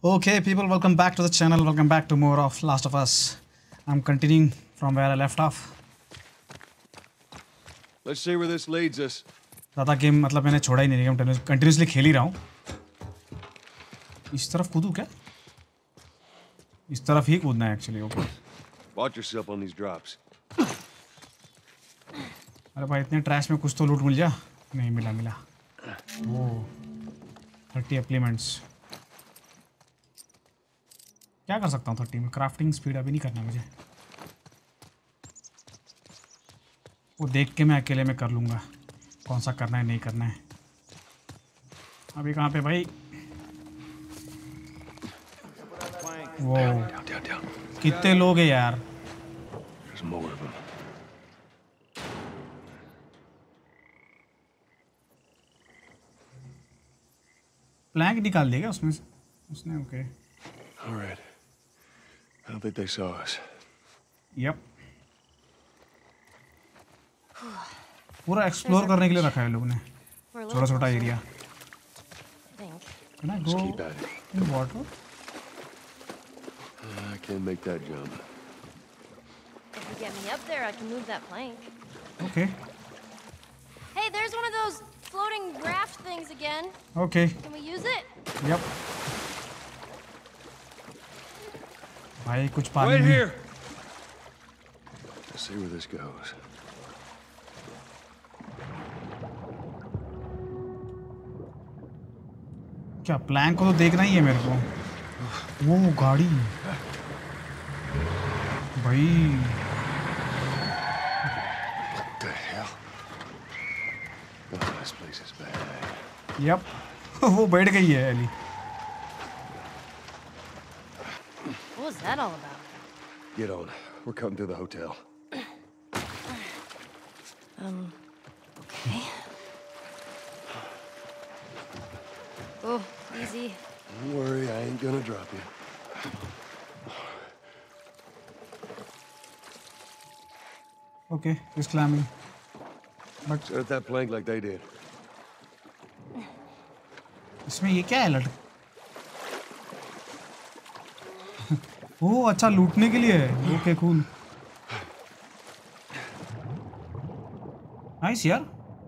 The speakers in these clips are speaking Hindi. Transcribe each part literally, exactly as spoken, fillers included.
Okay, people, welcome back to the channel. Welcome back to more of Last of Us. I'm continuing from where I left off. Let's see where this leads us. ज़्यादा गेम मतलब मैंने छोड़ा ही नहीं, गेम कंटिन्यूसली खेल ही रहा हूँ. इस तरफ कूदूँ क्या? इस तरफ ही कूदना है actually. Okay. Watch yourself on these drops. अरे भाई इतने ट्रैश में कुछ तो लूट मिल जा. नहीं मिला मिला. वो थर्टी एप्लीमेंट्स. क्या कर सकता हूँ थर्टी में? क्राफ्टिंग स्पीड अभी नहीं करना मुझे. वो देख के मैं अकेले में कर लूँगा कौन सा करना है नहीं करना है. अभी कहाँ पे भाई? वो कितने लोग हैं यार? प्लैंक निकाल देगा उसमें से उसने. Okay. All right. I don't think they saw us. Yep. पूरा एक्सप्लोर करने के लिए रखा है लोगों ने. छोटा छोटा area. Can I go in water? I can't make that jump. If you get me up there, I can move that plank. Okay. Hey, there's one of those floating raft things again. Okay. Can we use it? Yep. भाई कुछ पानी Wait में. here. Let's see where this goes. क्या प्लैंक को तो देखना ही है मेरे को. वो गाड़ी भाई. What the hell? Oh, this place is bad. Yep. वो बैठ गई है Ellie. What was that all about? Get on. We're cutting through the hotel. Um, okay. Oh, easy. Don't worry, I ain't gonna drop you. Okay, just climbing. But set up that plank like they did. इसमें ये क्या है लट? ओह अच्छा लूटने के लिए है. Okay cool. नाइस यार.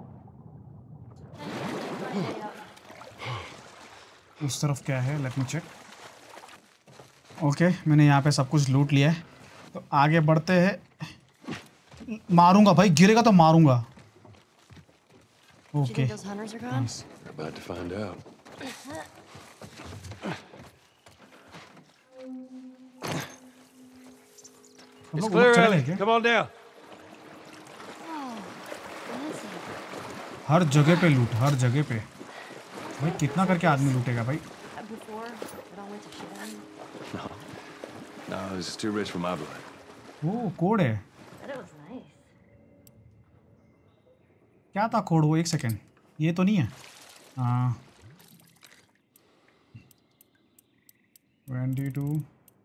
उस तरफ क्या है? लेट मी चेक. ओके मैंने यहाँ पे सब कुछ लूट लिया है तो आगे बढ़ते हैं. मारूंगा भाई, गिरेगा तो मारूंगा. Okay. About to find out. It's clear, Ellie. Come on down. हर जगह पे लूट, हर जगह पे. भाई कितना करके आदमी लूटेगा भाई? No, no, this is too rich for my blood. वो कोड है. क्या था कोड? वो एक सेकेंड. ये तो नहीं है. हाँ. Twenty two.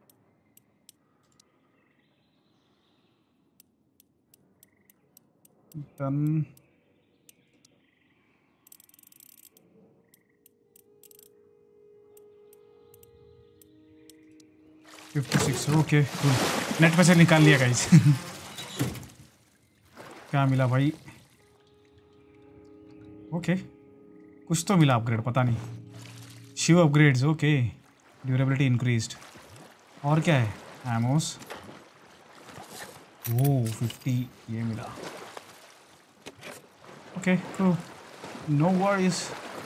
Done. Fifty six. Okay cool. नेट पे से निकाल लिया गाइस. क्या मिला भाई? ओके कुछ तो मिला अपग्रेड, पता नहीं. Shiv upgrades. Okay. Durability increased. और क्या है? एमोस. वो फिफ्टी ये मिला. Okay cool. No worries.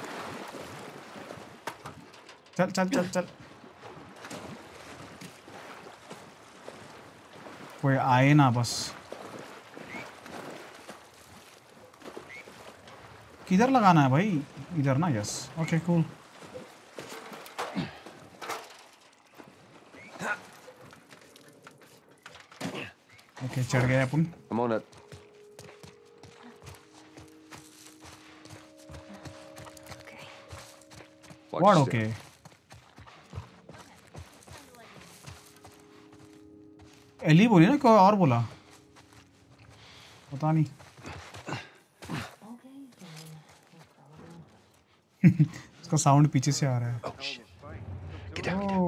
चल चल चल चल. कोई आए ना बस. किधर लगाना है भाई? इधर ना. यस. Okay cool. ओके चढ़ गए अपन. I'm on it. What? Okay. Ellie बोली ना, कोई और बोला पता नहीं. उसका साउंड पीछे से आ रहा है. Get down, get down.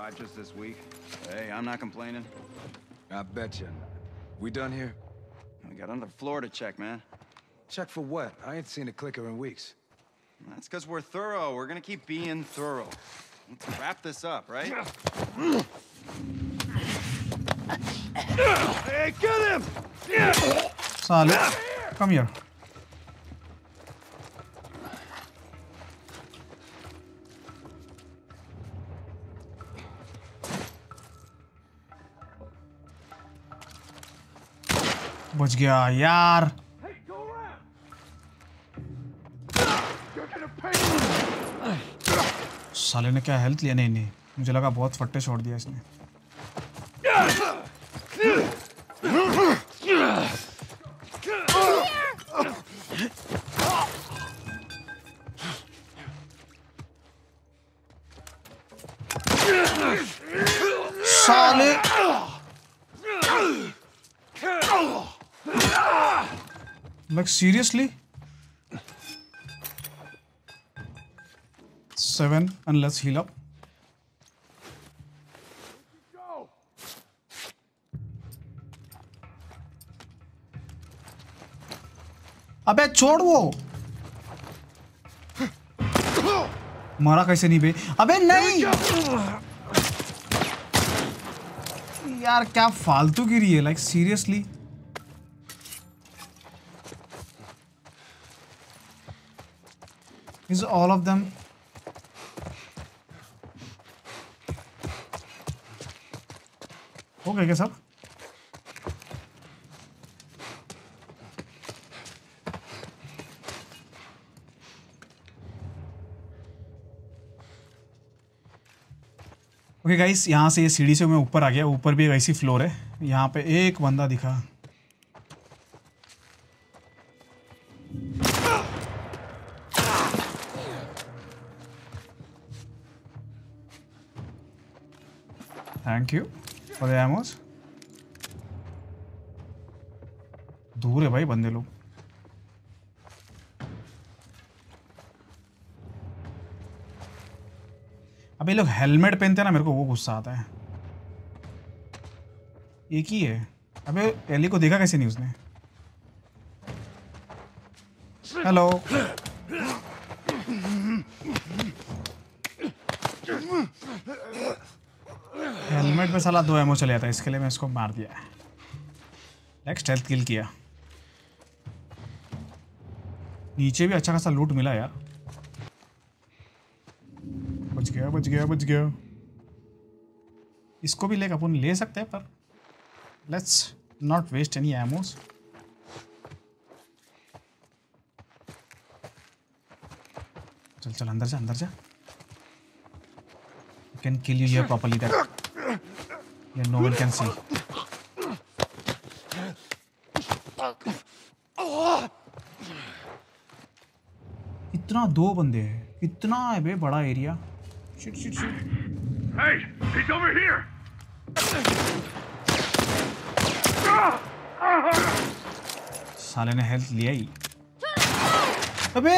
scratches this week. Hey, I'm not complaining. I bet you. We done here? We got another floor to check, man. Check for what? I ain't seen a clicker in weeks. That's because we're thorough. We're gonna keep being thorough. Let's wrap this up, right? Hey, get him! Saale, come here. बच गया यार. साले ने क्या हेल्थ लिया? नहीं नहीं, मुझे लगा बहुत फट्टे छोड़ दिया इसने. साले like seriously? Seven, and let's heal up. अबे छोड़ वो. मारा कैसे नहीं बे? अबे नहीं यार, क्या फालतू गिरी है. Like seriously. Is all of them? Okay, क्या सब? ओके गाइस, यहाँ से ये सीढ़ी से मैं ऊपर आ गया. ऊपर भी एक ऐसी फ्लोर है. यहाँ पे एक बंदा दिखा. Thank you for the ammos. दूर है भाई बंदे लोग. अब ये लोग हेलमेट पहनते हैं ना, मेरे को वो गुस्सा आता है. एक ही है. अबे एली को देखा कैसे नहीं उसने? हेलो. हेलमेट पे साला दो एमो चले जाता है, इसके लिए मैं इसको मार दिया. नेक्स्ट हेल्थ किल किया. नीचे भी अच्छा खासा लूट मिला यार. बच गया बच गया बच गया. इसको भी लेकर अपन ले सकते हैं, पर let's not waste any ammos. चल चल अंदर जा अंदर जा. Can kill you here properly that yeah, no one can see. इतना दो बंदे हैं. इतना है बे बड़ा area. Shit shit shit. Hey, he's over here. साले ने हेल्थ लिया ही. अबे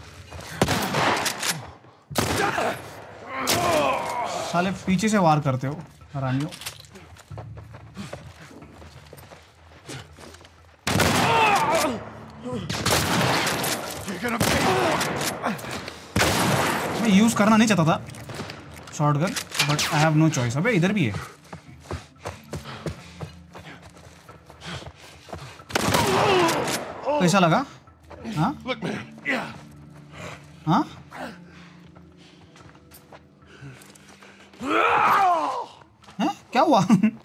साले पीछे से वार करते हो हरामियों. मैं यूज करना नहीं चाहता था shotgun, but I have no choice. अबे इधर भी है. कैसा लगा? हाँ हाँ हैं? क्या हुआ?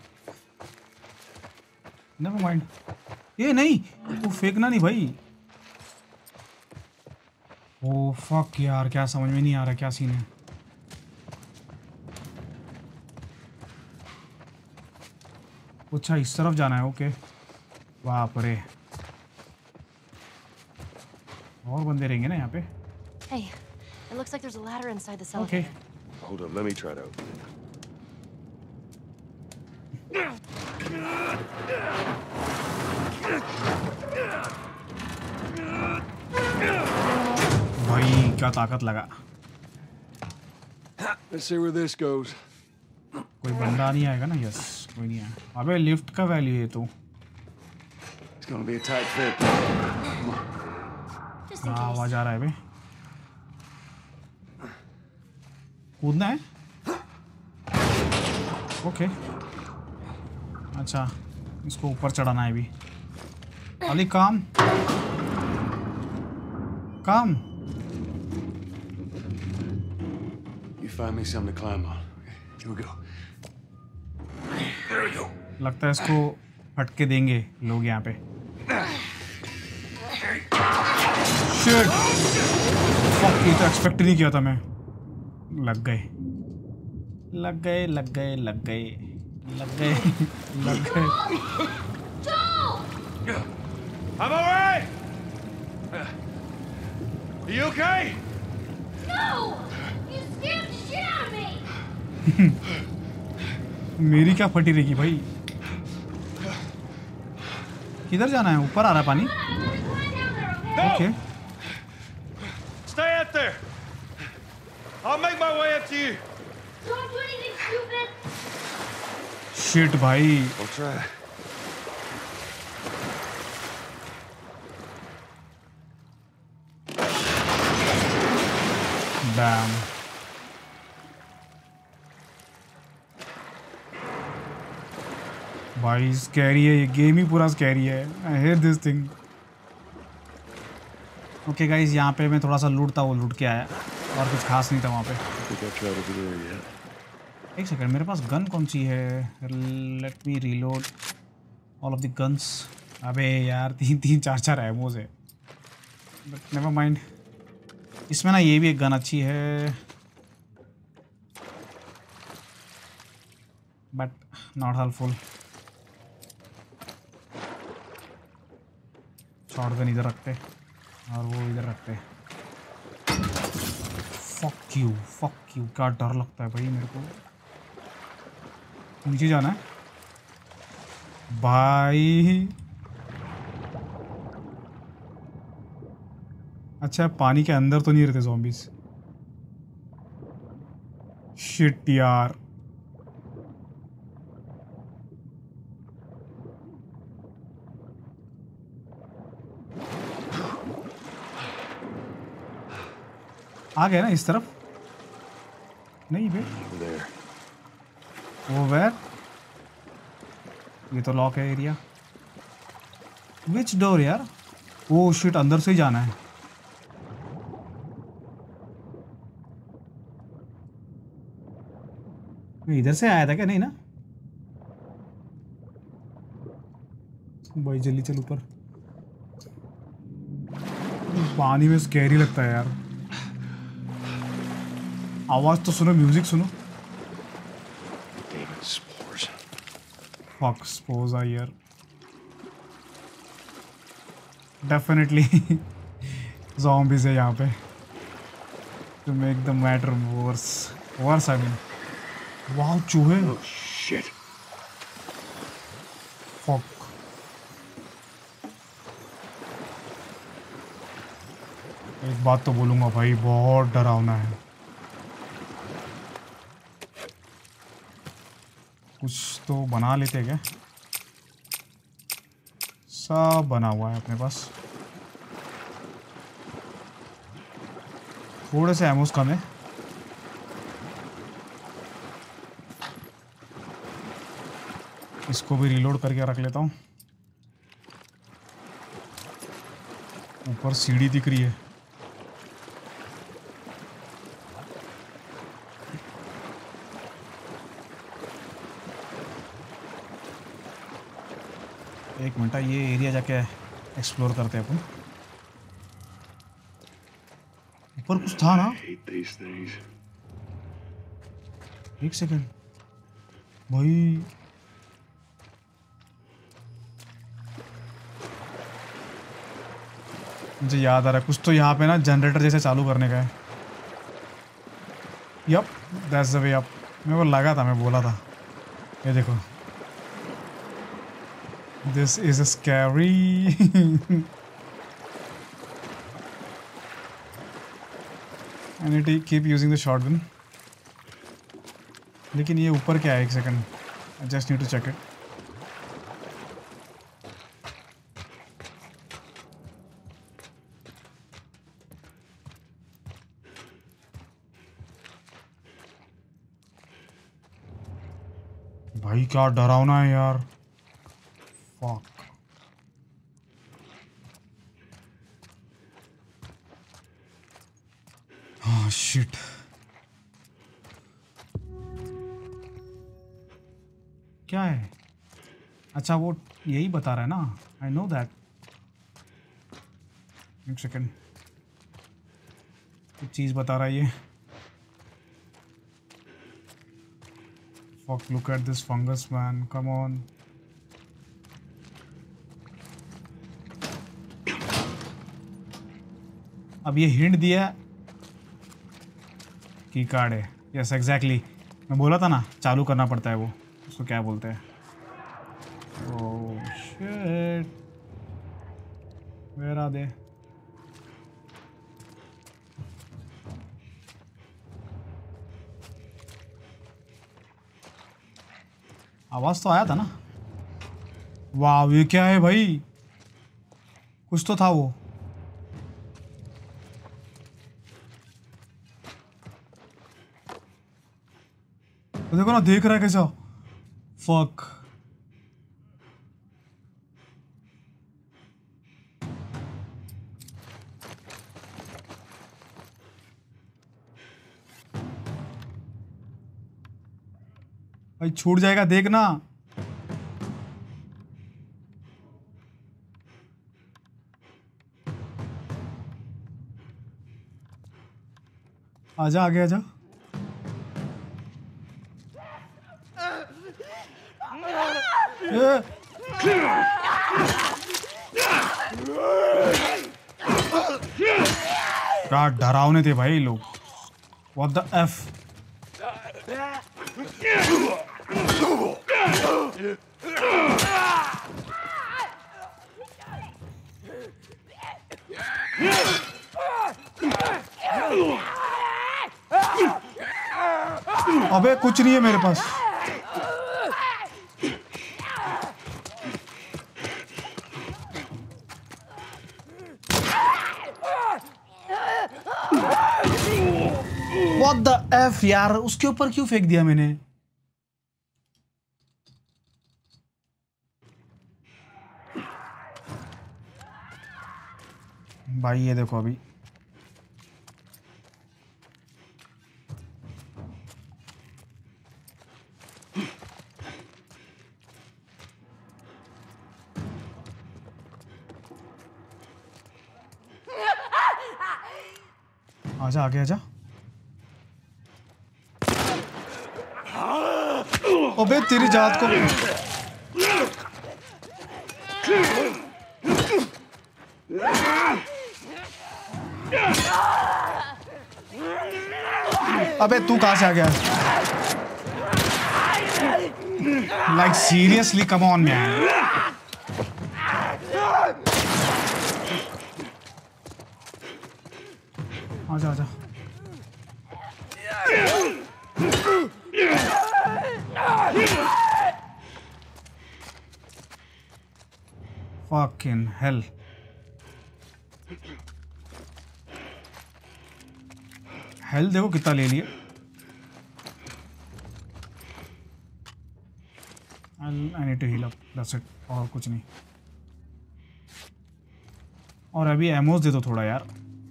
Never mind. ये नहीं, वो फेंकना नहीं भाई. ओ फक यार, क्या समझ में नहीं आ रहा क्या सीन है. अच्छा इस तरफ जाना है. ओके. बाप रे, और बंदे रहेंगे ना यहाँ पे. Hey, it looks like there's a ladder inside the cell. Okay. Hold up, let me try to open it. भाई क्या ताकत लगा. Let's see where this goes. कोई बंदा नहीं आएगा ना? यस, कोई नहीं आया। अबे लिफ्ट का वैल्यू है तो It's gonna be a tight fit. Just in हाँ, case. आवाज आ रहा है बे। कूदना है? ओके। अच्छा, इसको ऊपर चढ़ाना है भी। अली काम काम You find me something to climb on. Okay, here we go. There we go. लगता है इसको फटके देंगे लोग यहाँ पे। Shit! Fuck, ये तो एक्सपेक्ट नहीं किया था मैं। लग गए लग गए लग गए लग गए लग गए लग गए। I'm all right. Are you okay? No! You scared the shit out of me! मेरी क्या फटी रहेगी भाई? किधर जाना है? ऊपर आ रहा है पानी। No! Okay Stay out there. I'll make my way up to you. Don't do anything stupid! Shit भाई। I'll try. Bam. भाई स्कैरी है ये गेम ही पूरा स्कैरी है। I hate this thing. Okay guys, यहाँ पे मैं थोड़ा सा लूट था, वो लूट के आया और कुछ खास नहीं था वहाँ पे। I think I tried over there yet. एक सेकंड, मेरे पास गन कौन सी है? Let me reload all of the guns. अबे यार तीन तीन चार चार एमोज है, बट नेवर माइंड। इसमें ना ये भी एक गन अच्छी है, but not helpful. Shotgun इधर रखते और वो इधर रखते। फक यू फक यू, क्या डर लगता है भाई मेरे को। नीचे जाना है भाई। अच्छा, पानी के अंदर तो नहीं रहते ज़ॉम्बीज। शिट यार। आ गए ना इस तरफ? नहीं बे, Over there. वो वेर? ये तो लॉक है एरिया। विच डोर यार? ओ शिट, अंदर से ही जाना है। मैं इधर से आया था क्या? नहीं ना भाई, जल्दी चल ऊपर। पानी में स्कैरी लगता है यार। आवाज तो सुनो, म्यूजिक सुनो। Damn it, spores. Fuck, spores are here definitely. Zombies है यहाँ पे to make the matter worse. Worse, I mean. वाह, चूहे। Oh shit. Fuck. एक बात तो बोलूँगा भाई, बहुत डरावना है। कुछ तो बना लेते क्या? सब बना हुआ है अपने पास। थोड़े से एमोस कम है। इसको भी रीलोड करके रख लेता हूँ। ऊपर सीढ़ी दिख रही है। एक मिनट, ये एरिया जाके एक्सप्लोर करते हैं अपन। ऊपर कुछ था ना? I hate these things. एक सेकंड भाई, मुझे याद आ रहा है कुछ तो यहाँ पे ना, जनरेटर जैसे चालू करने का है। Yep, that's the way up. मेरे को लगा था, मैं बोला था। ये देखो, this is scary. I need to keep using the shotgun. लेकिन ये ऊपर क्या है? एक second, I just need to check it. भाई क्या डरावना है यार। फक। हाँ शिट। क्या है? अच्छा वो यही बता रहा है ना। I know that. एक सेकेंड, कुछ चीज़ बता रहा है ये। Fuck, look at this fungus, man. Come on. अब ये हिंट दिया की कार्ड है। यस एग्जैक्टली, मैं बोला था ना चालू करना पड़ता है वो, उसको क्या बोलते हैं? Oh shit, where are they? आवाज तो आया था ना। वाह ये क्या है भाई? कुछ तो था वो। तो देखो ना, देख रहा है कैसा। फक। भाई छूट जाएगा, देखना। आजा आगे आजा। क्या डरावने थे भाई लोग। What the F? अबे कुछ नहीं है मेरे पास। What the F यार, उसके ऊपर क्यों फेंक दिया मैंने? भाई ये देखो अभी। आजा आगे आजा। अबे तेरी जात को। अबे तू कहां से आ गया? Like seriously, come on man. आजा आजा। Fucking hell. हेल्थ देखो कितना ले लिए। I need to heal up. That's it. और कुछ नहीं। और अभी एमोस दे दो थोड़ा यार।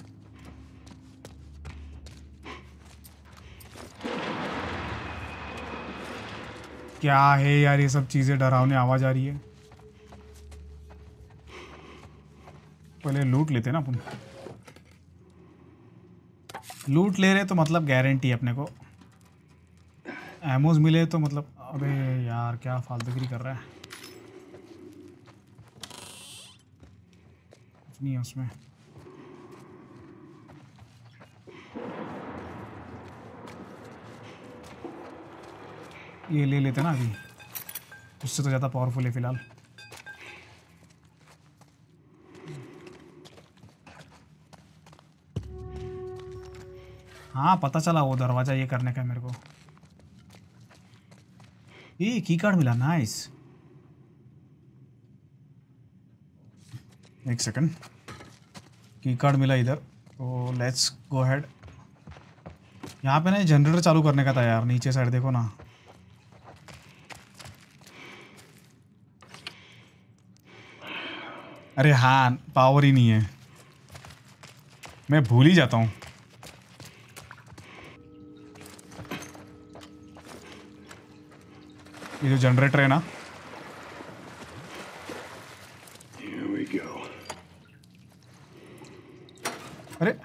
क्या है यार ये सब चीजें, डरावने आवाज आ रही है। पहले लूट लेते ना अपन। लूट ले रहे तो मतलब गारंटी है अपने को। एमोस मिले तो मतलब, अबे यार क्या फालतूगिरी कर रहा है। कुछ नहीं है उसमें। ये ले लेते ना अभी, उससे तो ज़्यादा पावरफुल है फिलहाल। हाँ पता चला वो दरवाज़ा ये करने का मेरे को। ये की कार्ड मिला, नाइस। एक सेकंड, की कार्ड मिला इधर, तो लेट्स गो हेड। यहाँ पे ना जनरेटर चालू करने का था यार, नीचे साइड देखो ना। अरे हाँ, पावर ही नहीं है, मैं भूल ही जाता हूँ। ये जो जनरेटर है ना, Here we go. अरे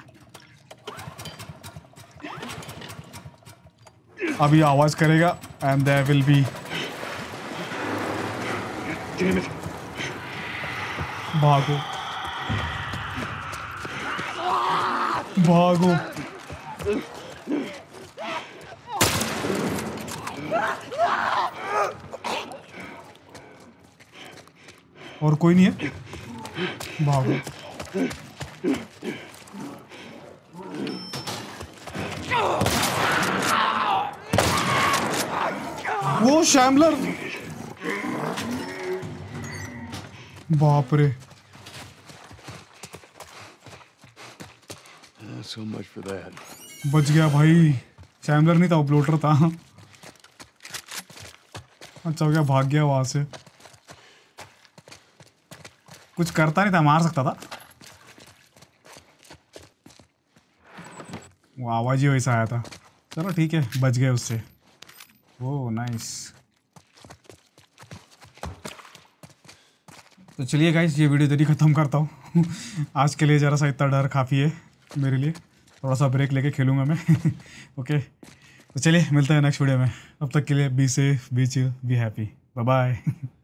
अभी आवाज करेगा and there will be. Damn it. भागो भागो। और कोई नहीं है, भागो। वो शैमलर, बाप रे। Uh, so much for that. बच गया भाई, शैमलर नहीं था, वो ब्लोटर था। अच्छा हो गया, भाग गया वहां से। कुछ करता नहीं था, मार सकता था। वो आवाज ही वैसा आया था। चलो ठीक है, बच गए उससे। Oh nice. तो चलिए गाइस, ये वीडियो इधर ही ख़त्म करता हूँ। आज के लिए ज़रा सा इतना डर काफ़ी है मेरे लिए, थोड़ा सा ब्रेक लेके खेलूँगा मैं। ओके, तो चलिए मिलते हैं नेक्स्ट वीडियो में। तब तक के लिए be safe, be chill, be happy, bye bye.